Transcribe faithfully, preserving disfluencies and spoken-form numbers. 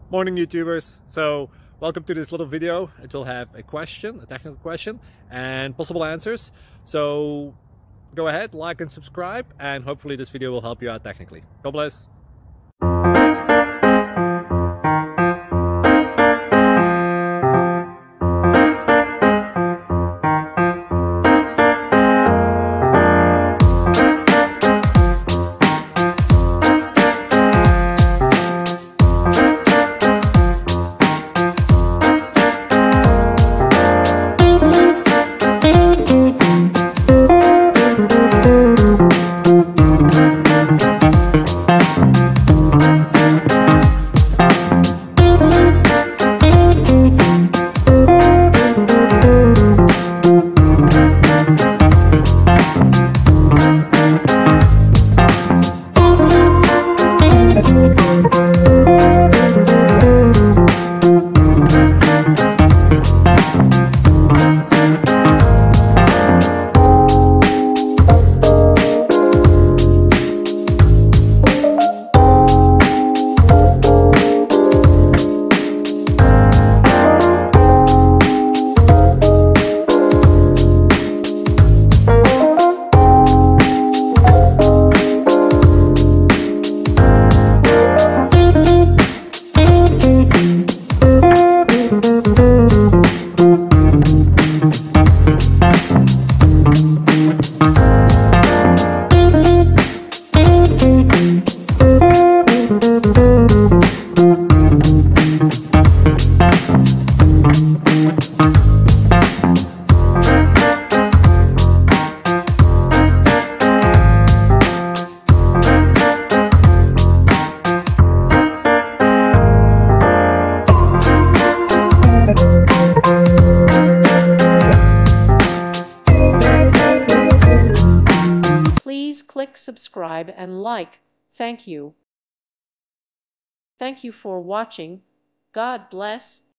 Morning YouTubers. So welcome to this little video. It will have a question, a technical question, and possible answers. So go ahead, like and subscribe, and hopefully this video will help you out technically. God bless. Please click subscribe and like. Thank you. Thank you for watching. God bless.